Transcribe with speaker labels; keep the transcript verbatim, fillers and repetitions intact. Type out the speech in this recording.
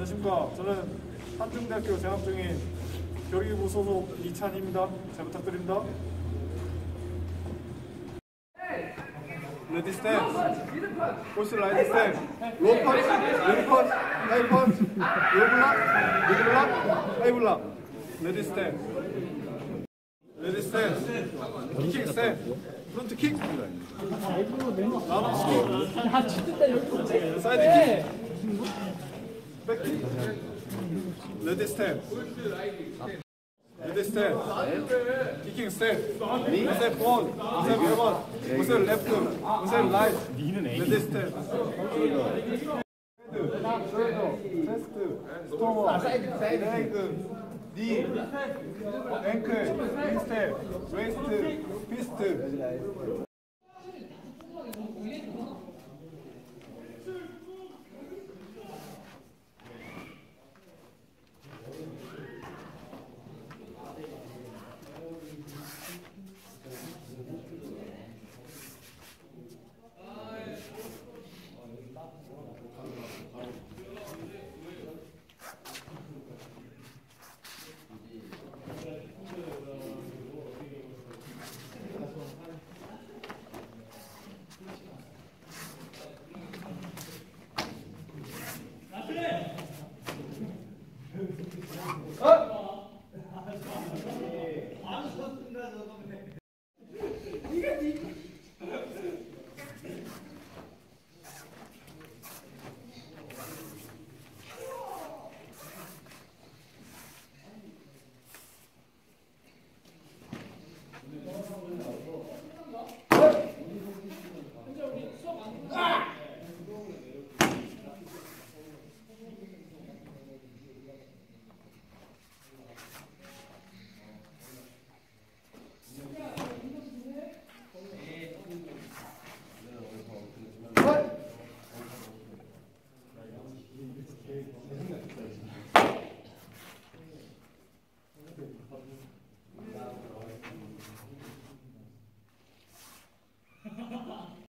Speaker 1: 안녕하십니까. 저는 한중대학교 재학 중인 교육부 소속 이찬희입니다. 잘 부탁드립니다. 레디 스탠스, 포스 라이트 스탠스, 로우 펀치, 레디 펀치, 하이 펀치, 로우 블락, 미드 블락, 하이 블락. 레디 스탠스, 레디 스탠스, 킥 스탠스, 프론트 킥, 라운드 킥, 사이드 킥, 백 킥, 레디 스탠스, 레디 스탠스, 키킹 스텝, 스텝 원, 스텝 원, 스텝 레프트, 스텝 라이트, 레디 스텝, 헤드, 숄더, 체스트, 스토머, 레그, 니, 앵클, 인스텝, 웨이스트, 피스트.